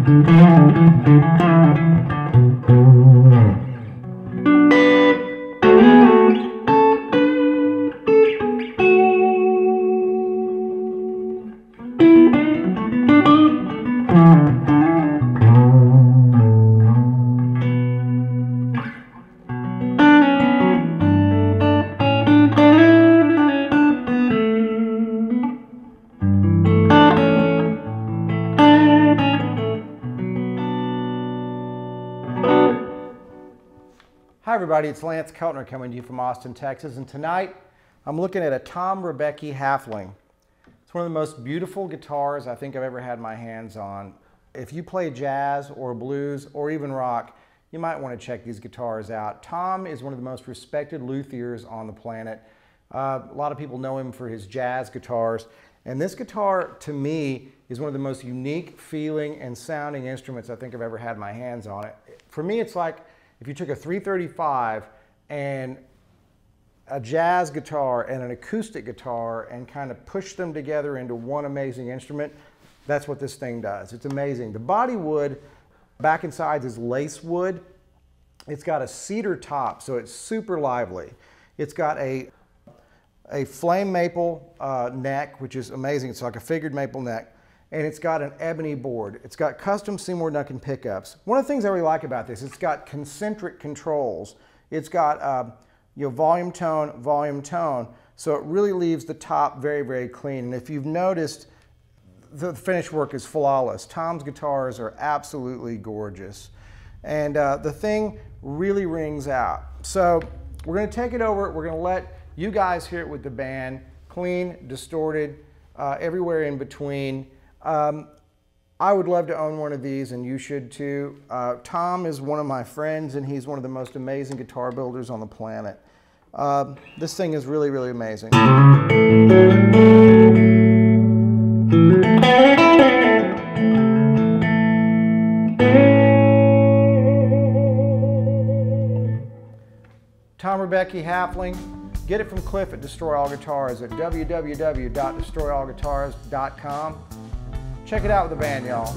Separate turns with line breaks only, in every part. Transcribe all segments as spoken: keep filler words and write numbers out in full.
Hi everybody, it's Lance Keltner coming to you from Austin, Texas, and tonight I'm looking at a Tom Rebecki Halfling. It's one of the most beautiful guitars I think I've ever had my hands on. If you play jazz or blues or even rock, you might want to check these guitars out. Tom is one of the most respected luthiers on the planet. Uh, a lot of people know him for his jazz guitars, and this guitar to me is one of the most unique feeling and sounding instruments I think I've ever had my hands on. It. For me, it's like if you took a three thirty-five and a jazz guitar and an acoustic guitar and kind of pushed them together into one amazing instrument, that's what this thing does. It's amazing. The body wood back and sides is lace wood. It's got a cedar top, so it's super lively. It's got a, a flame maple uh, neck, which is amazing. It's like a figured maple neck. And it's got an ebony board. It's got custom Seymour Duncan pickups. One of the things I really like about this, it's got concentric controls. It's got uh, you know, volume, tone, volume, tone. So it really leaves the top very, very clean. And if you've noticed, the finish work is flawless. Tom's guitars are absolutely gorgeous. And uh, the thing really rings out. So we're gonna take it over. We're gonna let you guys hear it with the band. Clean, distorted, uh, everywhere in between. Um, I would love to own one of these, and you should too. Uh, Tom is one of my friends, and he's one of the most amazing guitar builders on the planet. Uh, this thing is really, really amazing. Tom Rebecki Halfling. Get it from Cliff at Destroy All Guitars at w w w dot destroy all guitars dot com. Check it out with the band, y'all.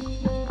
you.